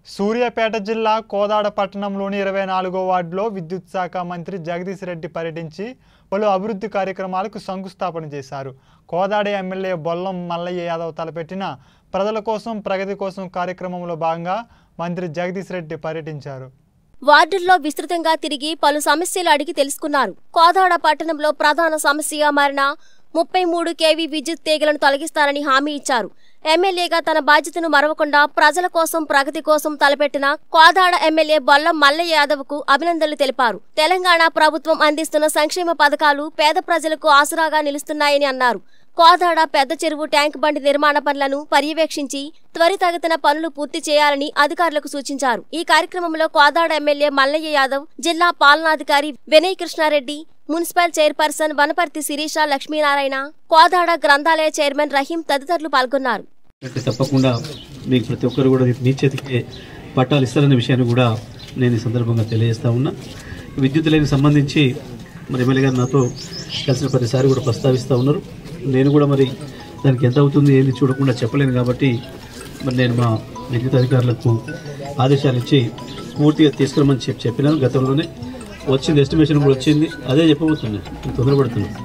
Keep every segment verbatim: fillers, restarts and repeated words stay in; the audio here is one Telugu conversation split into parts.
సూర్యాపేట జిల్లా కోదాడ పట్టణంలోని ఇరవై నాలుగో వార్డులో విద్యుత్ శాఖ మంత్రి జగదీష్ రెడ్డి పర్యటించి పలు అభివృద్ధి కార్యక్రమాలకు శంకుస్థాపన చేశారు. కోదాడ ఎమ్మెల్యే బొల్లం మల్లయ్య యాదవ్ తలపెట్టిన ప్రజల కోసం ప్రగతి కోసం కార్యక్రమంలో భాగంగా మంత్రి జగదీష్ రెడ్డి పర్యటించారు. వార్డుల్లో విస్తృతంగా తిరిగి పలు సమస్యలు అడిగి తెలుసుకున్నారు. కోదాడ పట్టణంలో ప్రధాన సమస్యగా మారిన ముప్పై మూడు కేవీ విద్యుత్ తీగలను తొలగిస్తారని హామీ ఇచ్చారు. ఎమ్మెల్యేగా తన బాధ్యతను మరవకుండా ప్రజల కోసం ప్రగతి కోసం తలపెట్టిన కోదాడ ఎమ్మెల్యే బొల్లం మల్లయ్య యాదవ్ కు అభినందనలు తెలిపారు. తెలంగాణ ప్రభుత్వం అందిస్తున్న సంక్షేమ పథకాలు పేద ప్రజలకు ఆసరాగా నిలుస్తున్నాయని అన్నారు. కోదాడ పెద్ద చెరువు ట్యాంక్ బండి నిర్మాణ పనులను పర్యవేక్షించి త్వరితగతిన పనులు పూర్తి చేయాలని అధికారులకు సూచించారు. ఈ కార్యక్రమంలో కోదాడ ఎమ్మెల్యే మల్లయ్య యాదవ్, జిల్లా పాలనాధికారి వినయ్ కృష్ణారెడ్డి, మున్సిపల్ చైర్పర్సన్ వనపర్తి శిరీష లక్ష్మీనారాయణ, కోదాడ గ్రంథాలయ చైర్మన్ రహీం తదితరులు పాల్గొన్నారు. తప్పకుండా మీకు ప్రతి ఒక్కరు కూడా మీ చేతికి పట్టాలు ఇస్తారనే విషయాన్ని కూడా నేను ఈ సందర్భంగా తెలియజేస్తా ఉన్నా. విద్యుత్ లైన్కి సంబంధించి మరి ఎమ్మెల్యే గారు నాతో కలిసిన ప్రతిసారి కూడా ప్రస్తావిస్తూ ఉన్నారు. నేను కూడా మరి దానికి ఎంత అవుతుంది ఏంది చూడకుండా చెప్పలేను కాబట్టి మరి నేను మా విద్యుత్ అధికారులకు ఆదేశాలు ఇచ్చి పూర్తిగా తీసుకురమని చెప్పి చెప్పినాను. గతంలోనే వచ్చింది, ఎస్టిమేషన్ కూడా వచ్చింది. అదే చెప్పబోతున్నాను, తొందరపడుతున్నాను.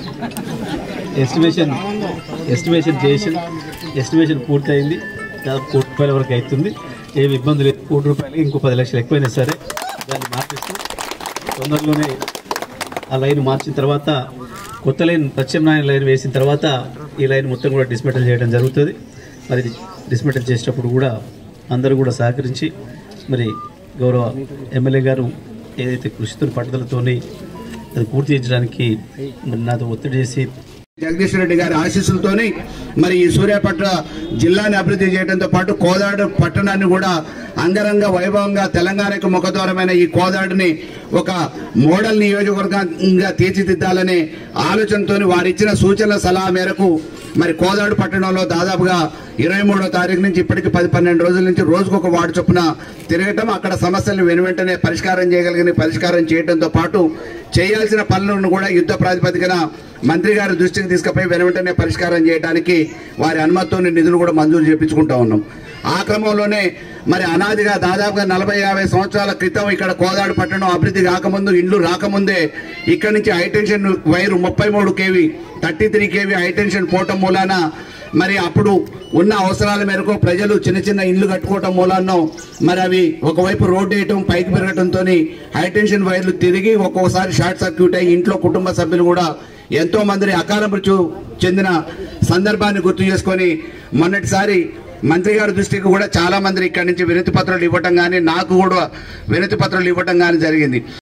ఎస్టిమేషన్ ఎస్టిమేషన్ చేసి ఎస్టిమేషన్ పూర్తి అయింది. దాదాపు కోటి రూపాయల వరకు అవుతుంది. ఏమి ఇబ్బంది లేదు. కోటి రూపాయలకి ఇంకో పది లక్షలు ఎక్కువైనా సరే దాన్ని మార్పిస్తూ తొందరలోనే ఆ లైన్ మార్చిన తర్వాత కొత్త లైన్ ప్రత్యామ్నాయ లైన్ వేసిన తర్వాత ఈ లైన్ మొత్తం కూడా డిస్మెటల్ చేయడం జరుగుతుంది. మరి డిస్మెటల్ చేసేటప్పుడు కూడా అందరూ కూడా సహకరించి మరి గౌరవ ఎమ్మెల్యే గారు ఏదైతే కృషితో పట్టుదలతో అది పూర్తి చేయించడానికి మరి నాతో ఒత్తిడి చేసి జగదీష్ రెడ్డి గారి ఆశీస్సులతోని మరి ఈ సూర్యాపేట జిల్లాని అభివృద్ధి చేయడంతో పాటు కోదాడ పట్టణాన్ని కూడా అంగరంగ వైభవంగా తెలంగాణకు ముఖద్వారమైన ఈ కోదాడిని ఒక మోడల్ నియోజకవర్గంగా తీర్చిదిద్దాలనే ఆలోచనతో వారిచ్చిన సూచనల సలహా మేరకు మరి కోదాడు పట్టణంలో దాదాపుగా ఇరవై మూడో తారీఖు నుంచి ఇప్పటికి పది పన్నెండు రోజుల నుంచి రోజుకొక వార్డు చొప్పున తిరగటం, అక్కడ సమస్యలను వెను వెంటనే పరిష్కారం చేయగలిగిన పరిష్కారం చేయడంతో పాటు చేయాల్సిన పనులను కూడా యుద్ధ ప్రాతిపదికన మంత్రి గారి దృష్టికి తీసుకుపోయి వెను వెంటనే పరిష్కారం చేయడానికి వారి అనుమతితో నిధులు కూడా మంజూరు చేయించుకుంటా ఉన్నాం. ఆ క్రమంలోనే మరి అనాదిగా దాదాపుగా నలభై యాభై సంవత్సరాల క్రితం ఇక్కడ కోదాడు పట్టణం అభివృద్ధి కాకముందు, ఇండ్లు రాకముందే ఇక్కడి నుంచి హైటెన్షన్ వైరు ముప్పై మూడు KV thirty three KV high tension పోవటం మూలాన మరి అప్పుడు ఉన్న అవసరాల మేరకు ప్రజలు చిన్న చిన్న ఇండ్లు కట్టుకోవటం మూలాన్నో మరి అవి ఒకవైపు రోడ్డు వేయటం పైకి పెరగటంతో హైటెన్షన్ వైర్లు తిరిగి ఒక్కొక్కసారి షార్ట్ సర్క్యూట్ అయ్యి ఇంట్లో కుటుంబ సభ్యులు కూడా ఎంతో మందిని అకాల మృత్యు చెందిన సందర్భాన్ని గుర్తు చేసుకొని మొన్నటిసారి మంత్రి గారి దృష్టికి కూడా చాలా మంది ఇక్కడి నుంచి వినతి పత్రాలు ఇవ్వటం కానీ నాకు కూడా వినతి పత్రాలు ఇవ్వటం కానీ జరిగింది.